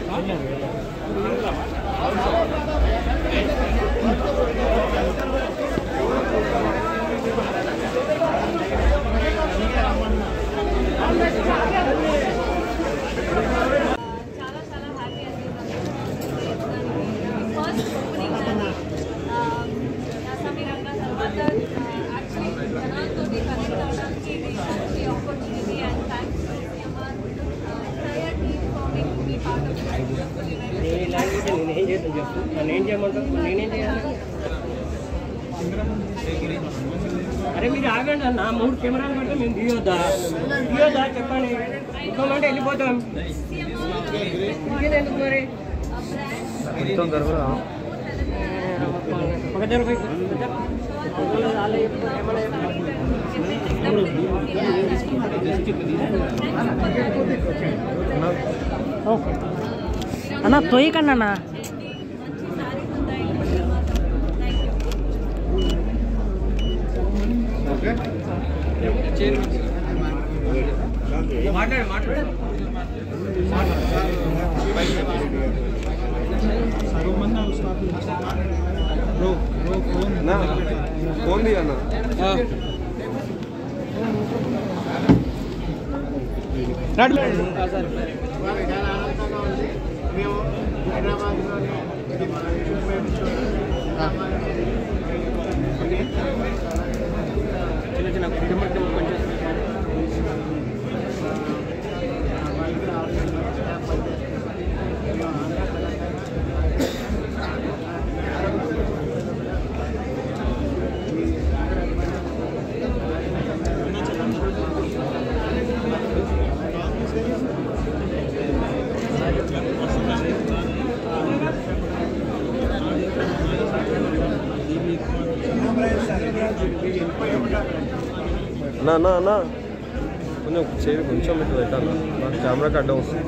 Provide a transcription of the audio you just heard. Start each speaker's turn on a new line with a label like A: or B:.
A: अरे మీరు ఆగండి అన్న 3 కెమెరాలు పెడితే మేము దిగొద్దా చెప్పండి ఇంకోమంటే వెళ్ళిపోతాం ఎందుకు మరి మొత్తం దర్వరా పక్కన పోయి
B: అన్న తోయి కన్నా
C: फोन दिया ना ना ना ना కొంచెం చేయి కొంచెం ఇటు పెట్టాలి నాకు కెమెరాకి అడ్డం వస్తుంది